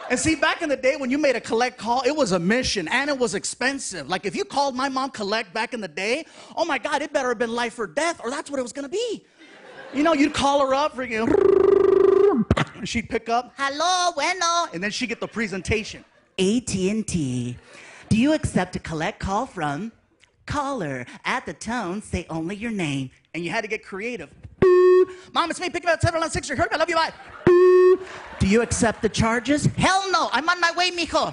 And see, back in the day when you made a collect call, it was a mission and it was expensive. Like if you called my mom collect back in the day, oh my God, it better have been life or death, or that's what it was gonna be. You know, you'd call her up, freaking, and she'd pick up, hello, bueno, and then she'd get the presentation. AT&T, do you accept a collect call from? Caller, at the tone, say only your name. And you had to get creative. Mom, it's me, pick up at 716, you heard me, I love you, bye. Do you accept the charges? Hell no, I'm on my way, mijo.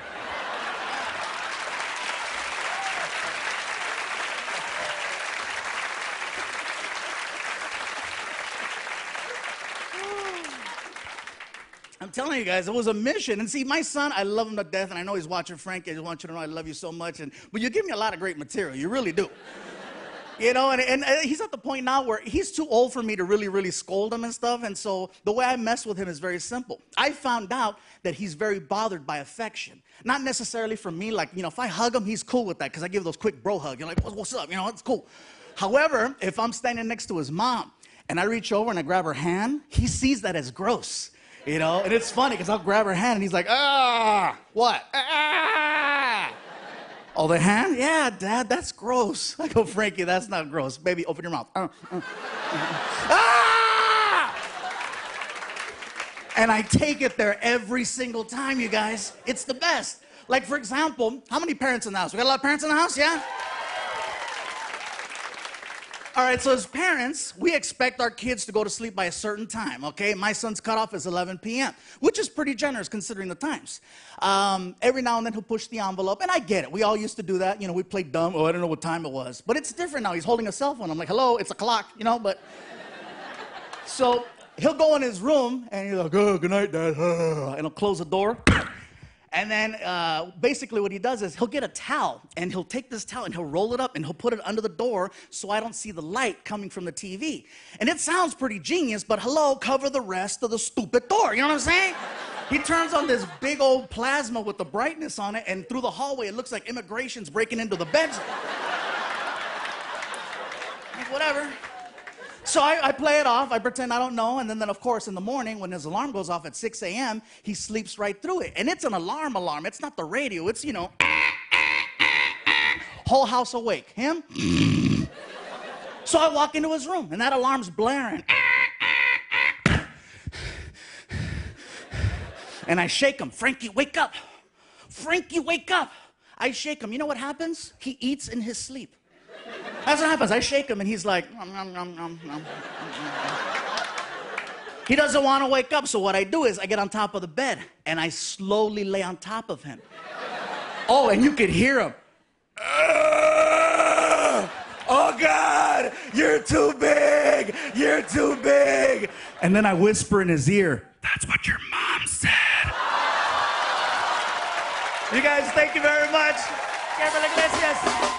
I'm telling you guys, it was a mission. And see, my son, I love him to death, and I know he's watching. Frank, I just want you to know I love you so much. But you give me a lot of great material, you really do. You know, and he's at the point now where he's too old for me to really scold him and stuff. And so the way I mess with him is very simple. I found out that he's very bothered by affection. Not necessarily from me, like, you know, if I hug him, he's cool with that because I give those quick bro hugs. You're like, what's up? You know, it's cool. However, if I'm standing next to his mom and I reach over and I grab her hand, he sees that as gross. You know, and it's funny because I'll grab her hand and he's like, what? Oh, the hand? Yeah, Dad, that's gross. I go, Frankie, that's not gross. Baby, open your mouth. And I take it there every single time, you guys. It's the best. Like, for example, how many parents in the house? We got a lot of parents in the house, yeah? All right, so as parents, we expect our kids to go to sleep by a certain time, okay? My son's cutoff is 11 p.m., which is pretty generous considering the times. Every now and then he'll push the envelope, and I get it. We all used to do that. You know, we played dumb. Oh, I don't know what time it was. But it's different now. He's holding a cell phone. I'm like, hello, it's a clock, you know, but... So he'll go in his room, and he's like, oh, good night, Dad. And he'll close the door. And then basically what he does is he'll get a towel, and he'll take this towel, and he'll roll it up, and he'll put it under the door so I don't see the light coming from the TV. And it sounds pretty genius, but hello, cover the rest of the stupid door. You know what I'm saying? He turns on this big old plasma with the brightness on it, and through the hallway, it looks like immigration's breaking into the bedroom. Like, whatever. So I play it off, I pretend I don't know, and then of course in the morning when his alarm goes off at 6 a.m., he sleeps right through it. And it's an alarm. It's not the radio, it's, you know, whole house awake. Him? So I walk into his room, and that alarm's blaring. And I shake him. Frankie, wake up. Frankie, wake up. I shake him. You know what happens? He eats in his sleep. That's what happens. I shake him, and he's like, nom, nom, nom, nom, nom. He doesn't want to wake up, so what I do is I get on top of the bed, and I slowly lay on top of him. Oh, and you could hear him. Oh, God, you're too big. You're too big. And then I whisper in his ear, that's what your mom said. You guys, thank you very much. Gabriel Iglesias.